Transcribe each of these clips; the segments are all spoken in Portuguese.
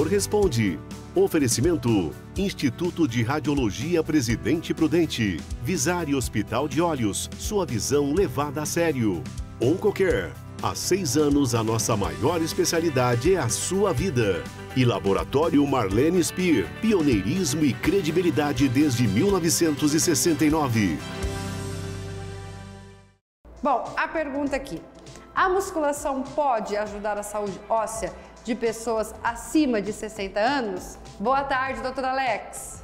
doutor responde. Oferecimento: Instituto de Radiologia Presidente Prudente, Visari Hospital de Olhos, sua visão levada a sério. Oncocare, há 6 anos a nossa maior especialidade é a sua vida. E Laboratório Marlene Speer, pioneirismo e credibilidade desde 1969. Bom, a pergunta aqui: a musculação pode ajudar a saúde óssea de pessoas acima de 60 anos? Boa tarde, doutor Alex.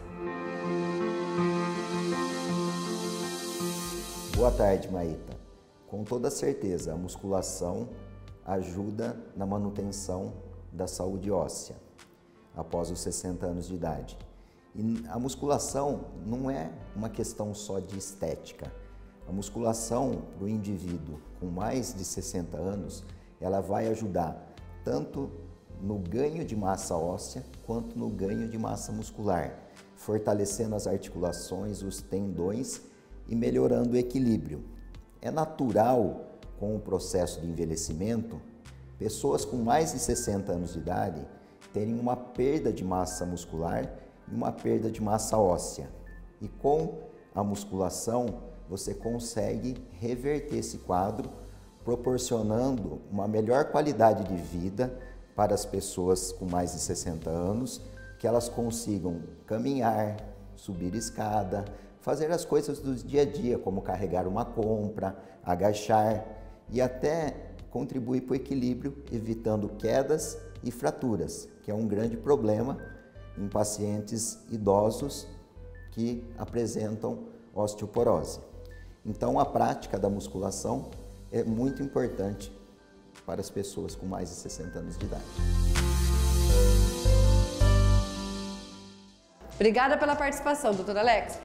Boa tarde, Maíta. Com toda certeza, a musculação ajuda na manutenção da saúde óssea após os 60 anos de idade. E a musculação não é uma questão só de estética. A musculação para o indivíduo com mais de 60 anos, ela vai ajudar tanto no ganho de massa óssea quanto no ganho de massa muscular, fortalecendo as articulações, os tendões e melhorando o equilíbrio. É natural, com o processo de envelhecimento, pessoas com mais de 60 anos de idade terem uma perda de massa muscular e uma perda de massa óssea. E com a musculação, você consegue reverter esse quadro, proporcionando uma melhor qualidade de vida para as pessoas com mais de 60 anos, que elas consigam caminhar, subir escada, fazer as coisas do dia a dia, como carregar uma compra, agachar e até contribuir para o equilíbrio, evitando quedas e fraturas, que é um grande problema em pacientes idosos que apresentam osteoporose. Então, a prática da musculação é muito importante para as pessoas com mais de 60 anos de idade. Obrigada pela participação, doutor Alex.